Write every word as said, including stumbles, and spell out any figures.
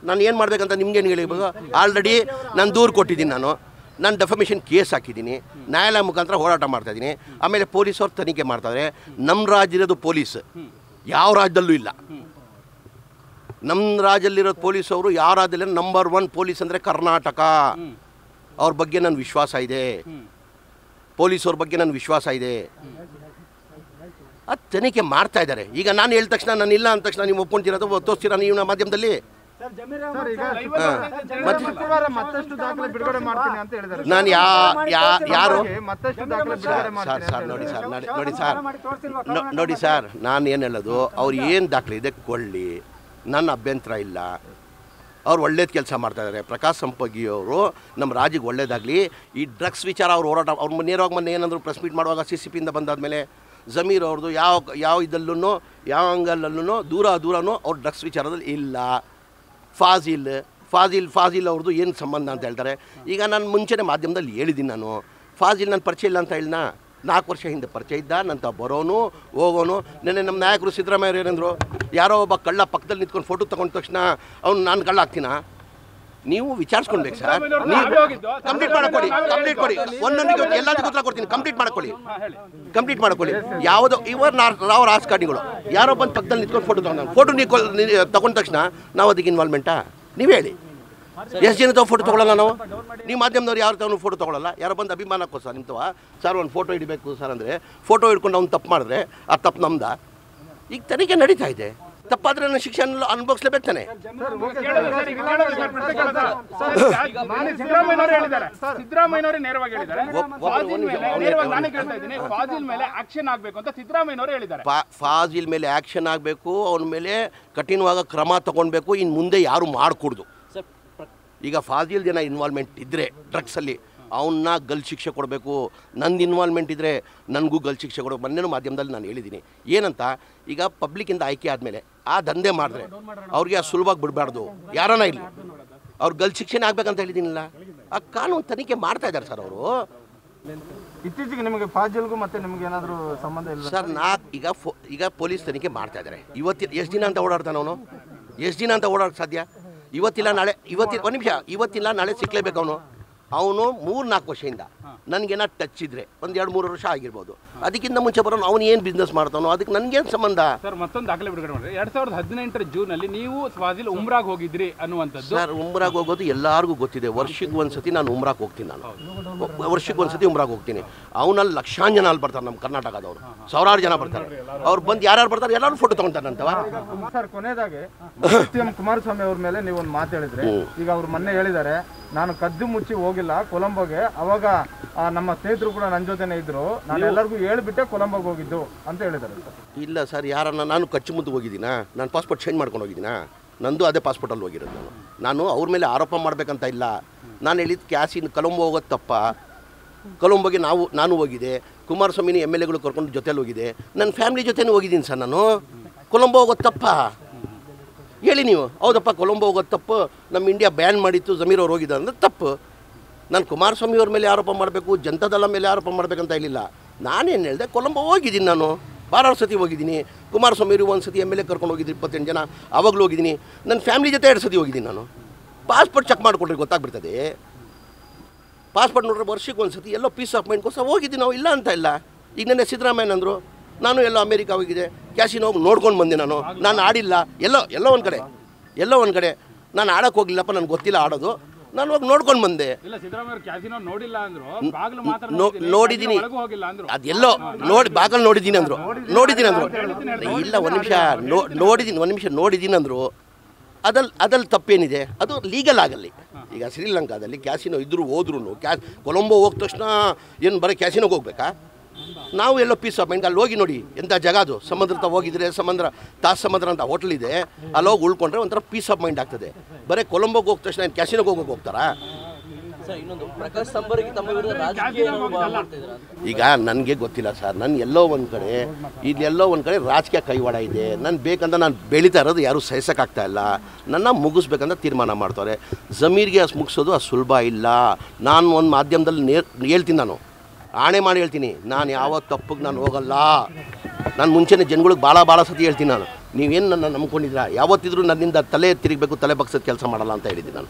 ನಾನು ಏನು ಮಾಡಬೇಕಂತ ನಿಮ್ಗೇನು ಹೇಳಿಬೇಕು? ಆಲ್ರೆಡಿ ನಾನು ದೂರು ಕೊಟ್ಟಿದ್ದೀನಿ, ನಾನು ನಾನು ಡೆಫಮೇಷನ್ ಕೇಸ್ ಹಾಕಿದ್ದೀನಿ, ನ್ಯಾಯಾಲಯ ಮುಖಾಂತರ ಹೋರಾಟ ಮಾಡ್ತಾಯಿದ್ದೀನಿ. ಆಮೇಲೆ ಪೊಲೀಸವ್ರು ತನಿಖೆ ಮಾಡ್ತಾರೆ. ನಮ್ಮ ರಾಜ್ಯದ ಪೊಲೀಸ್ ಯಾವ ರಾಜ್ಯದಲ್ಲೂ ಇಲ್ಲ. ನಮ್ಮ ರಾಜ್ಯದಲ್ಲಿರೋ ಪೊಲೀಸವರು ಯಾವ ರಾಜ್ಯದಲ್ಲಿ ನಂಬರ್ ಒನ್ ಪೊಲೀಸ್ ಅಂದರೆ ಕರ್ನಾಟಕ. ಅವ್ರ ಬಗ್ಗೆ ನನ್ನ ವಿಶ್ವಾಸ ಇದೆ, ಪೊಲೀಸವ್ರ ಬಗ್ಗೆ ನನ್ನ ವಿಶ್ವಾಸ ಇದೆ. ಅದು ತನಿಖೆ ಮಾಡ್ತಾ ಇದ್ದಾರೆ. ಈಗ ನಾನು ಹೇಳಿದ ತಕ್ಷಣ ನಾನು ಇಲ್ಲ ಅಂದ ತಕ್ಷಣ ನೀವು ಒಪ್ಕೊಂತೀರೋದು ತೋರಿಸ್ತೀರಾ ನೀವು ಮಾಧ್ಯಮದಲ್ಲಿ? ನಾನು ಯಾ ಯಾರು ಸರ್ ಸರ್ ನೋಡಿ ಸರ್ ನೋಡಿ ಸರ್ ನೋಡಿ ಸರ್ ನಾನು ಏನು ಹೇಳೋದು, ಅವ್ರು ಏನು ದಾಖಲೆ ಇದೆ ಕೊಳ್ಳಿ, ನನ್ನ ಅಭ್ಯಂತರ ಇಲ್ಲ. ಅವ್ರು ಒಳ್ಳೇದು ಕೆಲಸ ಮಾಡ್ತಾಯಿದ್ದಾರೆ. ಪ್ರಕಾಶ್ ಸಂಪಗಿ ಅವರು ನಮ್ಮ ರಾಜ್ಯಕ್ಕೆ ಒಳ್ಳೇದಾಗಲಿ. ಈ ಡ್ರಗ್ಸ್ ವಿಚಾರ ಅವ್ರು ಹೋರಾಟ ಅವ್ರು ನೇರವಾಗಿ ಮೊನ್ನೆ ಏನಂದ್ರು ಪ್ರೆಸ್ ಮೀಟ್ ಮಾಡುವಾಗ ಸಿ ಸಿ ಪಿಯಿಂದ ಬಂದಾದಮೇಲೆ ಜಮೀರ್ ಅವ್ರದ್ದು ಯಾವ ಯಾವ ಇದಲ್ಲೂ ಯಾವ ಅಂಗಲ್ಲೂ ದೂರ ದೂರನೂ ಅವ್ರು ಡ್ರಗ್ಸ್ ವಿಚಾರದಲ್ಲಿ ಇಲ್ಲ. ಫಾಜಿಲ್ ಫಾಜಿಲ್ ಫಾಜಿಲ್ ಅವ್ರದ್ದು ಏನು ಸಂಬಂಧ ಅಂತ ಹೇಳ್ತಾರೆ. ಈಗ ನಾನು ಮುಂಚೆನೇ ಮಾಧ್ಯಮದಲ್ಲಿ ಹೇಳಿದ್ದೀನಿ, ನಾನು ಫಾಜಿಲ್ ನನ್ನ ಪರಿಚಯ ಇಲ್ಲ ಅಂತ ಹೇಳಿನ. ನಾಲ್ಕು ವರ್ಷ ಹಿಂದೆ ಪರಿಚಯ ಇದ್ದ, ನಂತ ಬರೋನು ಹೋಗೋನು. ನೆನ್ನೆ ನಮ್ಮ ನಾಯಕರು ಸಿದ್ದರಾಮಯ್ಯ ಏನಂದರು, ಯಾರೋ ಒಬ್ಬ ಕಳ್ಳ ಪಕ್ಕದಲ್ಲಿ ನಿಂತ್ಕೊಂಡು ಫೋಟೋ ತೊಗೊಂಡ ತಕ್ಷಣ ಅವ್ನು ನಾನು ಕಳ್ಳ ಆಗ್ತೀನ? ನೀವು ವಿಚಾರಿಸ್ಕೊಳ್ಬೇಕು ಸರ್. ನೀವು ಕಂಪ್ಲೀಟ್ ಮಾಡ್ಕೊಳ್ಳಿ, ಕಂಪ್ಲೀಟ್ ಕೊಡಿ, ಒಂದೊಂದಿಗೆ ಎಲ್ಲದಕ್ಕೂ ಉತ್ತರ ಕೊಡ್ತೀನಿ. ಕಂಪ್ಲೀಟ್ ಮಾಡ್ಕೊಳ್ಳಿ, ಕಂಪ್ಲೀಟ್ ಮಾಡ್ಕೊಳ್ಳಿ. ಯಾವುದೋ ಇವರು ನಾವು ರಾಜಕಾರಣಿಗಳು ಯಾರೋ ಬಂದು ಪಕ್ಕದಲ್ಲಿ ನಿಂತ್ಕೊಂಡು ಫೋಟೋ ತೊಗೊಂಡು ಫೋಟೋ ನೀವು ತಗೊಂಡ ತಕ್ಷಣ ನಾವು ಅದಕ್ಕೆ ಇನ್ವಾಲ್ವ್ಮೆಂಟಾ? ನೀವು ಹೇಳಿ, ಎಷ್ಟು ಜನ ತಾವು ಫೋಟೋ ತೊಗೊಳ್ಳಲ್ಲ ನಾವು? ನೀವು ಮಾಧ್ಯಮದವ್ರು ಯಾರು ತಾವು ಫೋಟೋ ತೊಗೊಳ್ಳಲ್ಲ? ಯಾರೋ ಬಂದು ಅಭಿಮಾನಕ್ಕೋಸ್ಕರ ನಿಂತವ ಸರ್ ಒಂದು ಫೋಟೋ ಹಿಡಬೇಕು ಸರ್ ಅಂದರೆ ಫೋಟೋ ಹಿಡ್ಕೊಂಡು ಅವ್ನು ತಪ್ಪು ಮಾಡಿದ್ರೆ ಆ ತಪ್ಪು ನಮ್ದ? ಈಗ ತನಿಖೆ ನಡೀತಾ ಇದೆ. ತಪ್ಪಾದ್ರೆ ನನ್ನ ಶಿಕ್ಷೆ ಅನುಭವಿಸ್ಲೇಬೇಕು ತಾನೆ. ಫಾಜಿಲ್ ಮೇಲೆ ಆಕ್ಷನ್ ಆಗಬೇಕು, ಅವನ ಮೇಲೆ ಕಠಿಣವಾಗ ಕ್ರಮ ತಗೊಳ್ಬೇಕು. ಇನ್ನು ಮುಂದೆ ಯಾರು ಮಾಡಿಕೊಡ್ದು. ಈಗ ಫಾಜಿಲ್ ಜನ ಇನ್ವಾಲ್ವ್ಮೆಂಟ್ ಇದ್ದರೆ ಡ್ರಗ್ಸಲ್ಲಿ ಅವನ್ನ ಗಲ್ ಶಿಕ್ಷೆ ಕೊಡಬೇಕು. ನಂದು ಇನ್ವಾಲ್ವ್ಮೆಂಟ್ ಇದ್ದರೆ ನನಗೂ ಗಲ್ ಶಿಕ್ಷೆ ಕೊಡಬೇಕು. ಮೊನ್ನೆನೂ ಮಾಧ್ಯಮದಲ್ಲಿ ನಾನು ಹೇಳಿದ್ದೀನಿ ಏನಂತ. ಈಗ ಪಬ್ಲಿಕ್ಕಿಂದ ಆಯ್ಕೆ ಆದಮೇಲೆ ಆ ದಂಧೆ ಮಾಡಿದ್ರೆ ಅವ್ರಿಗೆ ಆ ಸುಲಭವಾಗಿ ಬಿಡಬಾರ್ದು. ಯಾರನ್ನ ಇಲ್ಲ ಅವ್ರು ಗಲ್ ಶಿಕ್ಷೆನೇ ಆಗ್ಬೇಕಂತ ಹೇಳಿದ್ದೀನಿಲ್ಲ. ಆ ಕಾನೂನು ತನಿಖೆ ಮಾಡ್ತಾ ಇದ್ದಾರೆ ಸರ್ ಅವರು. ಇತ್ತೀಚೆಗೆ ನಿಮಗೆ ಫಾಜಿಲ್ಗೂ ಮತ್ತೆ ನಿಮ್ಗೆ ಏನಾದರೂ ಸಂಬಂಧ ಇಲ್ಲ ಸರ್? ನಾ ಈಗ ಫೋ ಈಗ ಪೊಲೀಸ್ ತನಿಖೆ ಮಾಡ್ತಾ ಇದ್ದಾರೆ. ಇವತ್ತಿನ ಎಷ್ಟು ದಿನ ಅಂತ ಓಡಾಡ್ತಾನೆ ಅವನು? ಎಷ್ಟು ದಿನ ಅಂತ ಓಡಾಡೋಕ್ಕೆ ಸಾಧ್ಯ? ಇವತ್ತಿಲ್ಲ ನಾಳೆ, ಇವತ್ತಿನ ಒಂದು ನಿಮಿಷ, ಇವತ್ತಿಲ್ಲ ನಾಳೆ ಸಿಕ್ಲೇಬೇಕು ಅವನು. ಅವನು ಮೂರು ನಾಲ್ಕು ವರ್ಷದಿಂದ ನನಗೇನ ಟಚ್ ಇದ್ರೆ ಒಂದು ಎರಡು ಮೂರು ವರ್ಷ ಆಗಿರ್ಬೋದು. ಅದಕ್ಕಿಂತ ಮುಂಚೆ ಬರೋನು ಅವನು ಏನು ಬಿಸ್ನೆಸ್ ಮಾಡ್ತಾನೋ ಅದಕ್ಕೆ ನನಗೇನು ಸಂಬಂಧ? ಸರ್ ಮತ್ತೊಂದು ದಾಖಲೆ ಬಿಡುಗಡೆ ಮಾಡಿದ್ರೆ ಎರಡು ಸಾವಿರದ ಹದಿನೆಂಟರ ಜೂನಲ್ಲಿ ನೀವು ಫಾಜಿಲ್ ಉಮ್ರಾಗ್ ಹೋಗಿದ್ರಿ ಅನ್ನುವಂಥದ್ದು. ಸರ್ ಉಮ್ರಾಗ್ ಹೋಗೋದು ಎಲ್ಲರಿಗೂ ಗೊತ್ತಿದೆ. ವರ್ಷಕ್ಕೆ ಒಂದ್ಸತಿ ನಾನು ಉಮ್ರಾಗ್ ಹೋಗ್ತೀನಿ. ನಾನು ವರ್ಷಕ್ಕೆ ಒಂದ್ಸತಿ ಉಮ್ರಾಗ್ ಹೋಗ್ತೀನಿ. ಅವನಲ್ಲಿ ಲಕ್ಷಾಂತರ ಜನ ಅಲ್ಲಿ ಬರ್ತಾರೆ. ನಮ್ಮ ಕರ್ನಾಟಕದವರು ಸಾವಿರಾರು ಜನ ಬರ್ತಾರೆ. ಅವ್ರು ಬಂದು ಯಾರ್ಯಾರು ಬರ್ತಾರೆ ಎಲ್ಲರೂ ಫೋಟೋ ತಗೊಂತಾರಂತವ. ಸರ್ ಕೊನೆಯದಾಗಿ ಸಿ ಎಂ ಕುಮಾರಸ್ವಾಮಿ ಅವ್ರ ಮೇಲೆ ನೀವು ಒಂದು ಮಾತು ಹೇಳಿದ್ರೆ, ಈಗ ಅವ್ರು ಮೊನ್ನೆ ಹೇಳಿದ್ದಾರೆ ನಾನು ಕದ್ದು ಮುಚ್ಚಿ ಹೋಗಿಲ್ಲ ಕೊಲಂಬೋಗೆ, ಅವಾಗ ನಮ್ಮ ಸ್ನೇಹಿತರು ಕೂಡ ನನ್ನ ಜೊತೆನೇ ಇದ್ರು, ನಾನು ಎಲ್ಲರಿಗೂ ಹೇಳ್ಬಿಟ್ಟೆ ಕೊಲಂಬೋಗೆ ಹೋಗಿದ್ದು ಅಂತ ಹೇಳಿದ್ದಾರೆ. ಇಲ್ಲ ಸರ್, ಯಾರನ್ನ ನಾನು ಕಚ್ಚು ಮುದ್ದು ಹೋಗಿದ್ದೀನಾ? ನಾನು ಪಾಸ್ಪೋರ್ಟ್ ಚೇಂಜ್ ಮಾಡ್ಕೊಂಡು ಹೋಗಿದ್ದೀನಾ? ನಂದು ಅದೇ ಪಾಸ್ಪೋರ್ಟಲ್ಲಿ ಹೋಗಿರೋದು. ನಾನು ನಾನು ಅವ್ರ ಮೇಲೆ ಆರೋಪ ಮಾಡಬೇಕಂತ ಇಲ್ಲ. ನಾನು ಹೇಳಿದ್ದು ಕ್ಯಾಸಿನ ಕೊಲಂಬೋ ಹೋಗೋದು ತಪ್ಪ. ಕೊಲಂಬೋಗೆ ನಾವು ನಾನು ಹೋಗಿದೆ, ಕುಮಾರಸ್ವಾಮಿನ ಎಮ್ ಎಲ್ ಎಗಳು ಕರ್ಕೊಂಡು ಜೊತೆಲಿ ಹೋಗಿದೆ, ನನ್ನ ಫ್ಯಾಮಿಲಿ ಜೊತೆನೂ ಹೋಗಿದ್ದೀನಿ ಸರ್. ನಾನು ಕೊಲಂಬೋ ಹೋಗೋದು ತಪ್ಪ ಹೇಳಿ ನೀವು? ಹೌದಪ್ಪ ಕೊಲಂಬೋ ಹೋಗೋದು ತಪ್ಪು, ನಮ್ಮ ಇಂಡಿಯಾ ಬ್ಯಾನ್ ಮಾಡಿತ್ತು, ಜಮೀರ್ ಅವ್ರು ಹೋಗಿದ್ದಾರೆ ಅಂದರೆ ತಪ್ಪು. ನಾನು ಕುಮಾರಸ್ವಾಮಿ ಅವ್ರ ಮೇಲೆ ಆರೋಪ ಮಾಡಬೇಕು, ಜನತಾದಳ ಮೇಲೆ ಆರೋಪ ಮಾಡಬೇಕಂತ ಹೇಳಿಲ್ಲ. ನಾನೇನು ಹೇಳಿದೆ, ಕೊಲಂಬೋ ಹೋಗಿದ್ದೀನಿ, ನಾನು ಬಾರಾರು ಸತಿ ಹೋಗಿದ್ದೀನಿ. ಕುಮಾರಸ್ವಾಮಿ ಅವರು ಒಂದು ಸತಿ ಎಮ್ ಎಲ್ ಎ ಕರ್ಕೊಂಡು ಹೋಗಿದ್ದೀನಿ, ಇಪ್ಪತ್ತೆಂಟು ಜನ ಆವಾಗಲೂ ಹೋಗಿದ್ದೀನಿ. ನನ್ನ ಫ್ಯಾಮಿಲಿ ಜೊತೆ ಎರಡು ಸತಿ ಹೋಗಿದ್ದೀನಿ. ನಾನು ಪಾಸ್ಪೋರ್ಟ್ ಚೆಕ್ ಮಾಡಿಕೊಡ್ರಿ ಗೊತ್ತಾಗ್ಬಿಡ್ತದೆ. ಪಾಸ್ಪೋರ್ಟ್ ನೋಡ್ರೆ ವರ್ಷಕ್ಕೆ ಒಂದು ಸತಿ ಎಲ್ಲೋ ಪೀಸ್ ಆಫ್ ಮೈಂಡ್ಗೋಸ್ಕರ ಹೋಗಿದ್ದೀನಿ ನಾವು, ಇಲ್ಲ ಅಂತ ಇಲ್ಲ. ಈಗ ನೆನ್ನೆ ಸಿದ್ದರಾಮಯ್ಯ ಅಂದರು ನಾನು ಎಲ್ಲೋ ಅಮೇರಿಕಾ ಹೋಗಿದೆ, ಕ್ಯಾಸಿನೋ ಹೋಗಿ ನೋಡ್ಕೊಂಡು ಬಂದೆ. ನಾನು ನಾನು ಆಡಿಲ್ಲ, ಎಲ್ಲೋ ಎಲ್ಲೋ ಒಂದು ಕಡೆ ಎಲ್ಲೋ ಒಂದು ಕಡೆ ನಾನು ಆಡೋಕ್ಕೆ ಹೋಗ್ಲಿಲ್ಲಪ್ಪ, ನನಗೆ ಗೊತ್ತಿಲ್ಲ ಆಡೋದು, ನಾನು ಹೋಗಿ ನೋಡ್ಕೊಂಡು ಬಂದೆ. ನೋಡಿದ್ದೀನಿ, ಅದೆಲ್ಲೋ ನೋಡಿ ಬಾಗಲ್ ನೋಡಿದ್ದೀನಿ ಅಂದರು ನೋಡಿದ್ದೀನಿ ಅಂದರು ಇಲ್ಲ ಒಂದು ನಿಮಿಷ ನೋಡಿದ್ದೀನಿ ಒಂದು ನಿಮಿಷ ನೋಡಿದ್ದೀನಿ ಅಂದರು. ಅದಲ್ಲಿ ಅದಲ್ಲಿ ತಪ್ಪೇನಿದೆ? ಅದು ಲೀಗಲ್ ಆಗಲ್ಲಿ. ಈಗ ಶ್ರೀಲಂಕಾದಲ್ಲಿ ಕ್ಯಾಸಿನೋ ಇದ್ರೂ ಹೋದ್ರೂ ಕ್ಯಾ ಕೊಲಂಬೋ ಹೋದ ತಕ್ಷಣ ಏನು ಬರೀ ಕ್ಯಾಸಿನೋಗೆ ಹೋಗ್ಬೇಕಾ? ನಾವು ಎಲ್ಲೋ ಪೀಸ್ ಆಫ್ ಮೈಂಡ್ ಅಲ್ಲಿ ಹೋಗಿ ನೋಡಿ ಎಂಥ ಜಾಗ ಅದು. ಸಮುದ್ರ ತ ಹೋಗಿದ್ರೆ ಸಮುದ್ರ ತಾಸ್ ಸಮುದ್ರ ಅಂತ ಹೋಟ್ಲ್ ಇದೆ, ಅಲ್ಲಿ ಹೋಗಿ ಉಳ್ಕೊಂಡ್ರೆ ಒಂಥರ ಪೀಸ್ ಆಫ್ ಮೈಂಡ್ ಆಗ್ತದೆ. ಬರೀ ಕೊಲಂಬೋಗೆ ಹೋದ ತಕ್ಷಣ ಏನು ಕ್ಯಾಸಿನೋಗೆ ಹೋಗೋಕೆ ಹೋಗ್ತಾರಾ? ಈಗ ನನಗೆ ಗೊತ್ತಿಲ್ಲ ಸರ್. ನನ್ನ ಎಲ್ಲೋ ಒಂದು ಕಡೆ ಇಲ್ಲೆಲ್ಲೋ ಒಂದು ಕಡೆ ರಾಜಕೀಯ ಕೈವಾಡ ಇದೆ. ನಾನು ಬೇಕಂತ ನಾನು ಬೆಳೀತಾ ಇರೋದು ಯಾರೂ ಸಹಿಸೋಕ್ಕಾಗ್ತಾ ಇಲ್ಲ. ನನ್ನ ಮುಗಿಸ್ಬೇಕಂತ ತೀರ್ಮಾನ ಮಾಡ್ತಾರೆ. ಜಮೀರ್ಗೆ ಅಷ್ಟು ಮುಗಿಸೋದು ಅಷ್ಟು ಸುಲಭ ಇಲ್ಲ. ನಾನು ಒಂದು ಮಾಧ್ಯಮದಲ್ಲಿ ನೇರ್ ಹೇಳ್ತೀನಿ, ನಾನು ಆಣೆ ಮಾಡಿ ಹೇಳ್ತೀನಿ, ನಾನು ಯಾವ ತಪ್ಪಿಗೆ ನಾನು ಹೋಗಲ್ಲ. ನಾನು ಮುಂಚೆನೇ ಜನಗಳಿಗೆ ಭಾಳ ಭಾಳ ಸತಿ ಹೇಳ್ತೀನಿ, ನಾನು ನೀವೇನು ನನ್ನ ನಂಬ್ಕೊಂಡಿದ್ದೀರಾ? ಯಾವತ್ತಿದ್ರೂ ನನ್ನಿಂದ ತಲೆ ತಿರುಗಬೇಕು, ತಲೆ ಬಗ್ಸೋದು ಕೆಲಸ ಮಾಡಲ್ಲ ಅಂತ ಹೇಳಿದ್ದೀನಿ ನಾನು.